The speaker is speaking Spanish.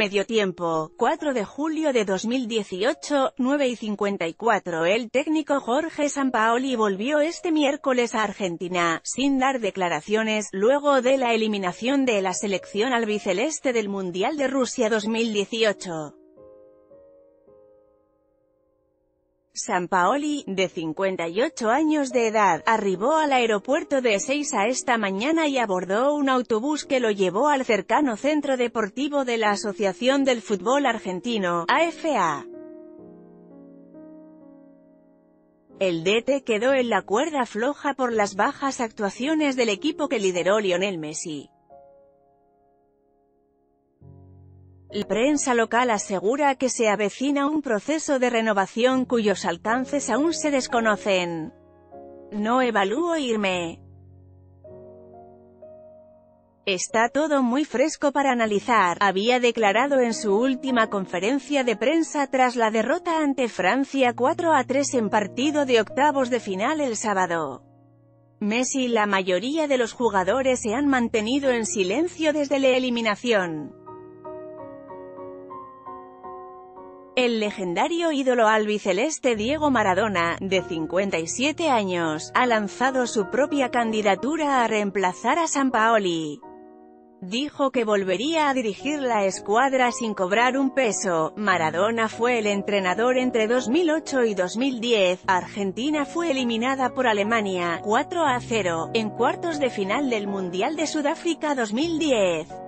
medio tiempo, 4 de julio de 2018, 9:54. El técnico Jorge Sampaoli volvió este miércoles a Argentina, sin dar declaraciones, luego de la eliminación de la selección albiceleste del Mundial de Rusia 2018. Sampaoli, de 58 años de edad, arribó al aeropuerto de Ezeiza esta mañana y abordó un autobús que lo llevó al cercano centro deportivo de la Asociación del Fútbol Argentino, AFA. El DT quedó en la cuerda floja por las bajas actuaciones del equipo que lideró Lionel Messi. La prensa local asegura que se avecina un proceso de renovación cuyos alcances aún se desconocen. No evalúo irme. Está todo muy fresco para analizar, había declarado en su última conferencia de prensa tras la derrota ante Francia 4-3 en partido de octavos de final el sábado. Messi y la mayoría de los jugadores se han mantenido en silencio desde la eliminación. El legendario ídolo albiceleste Diego Maradona, de 57 años, ha lanzado su propia candidatura a reemplazar a Sampaoli. Dijo que volvería a dirigir la escuadra sin cobrar un peso. Maradona fue el entrenador entre 2008 y 2010. Argentina fue eliminada por Alemania, 4-0, en cuartos de final del Mundial de Sudáfrica 2010.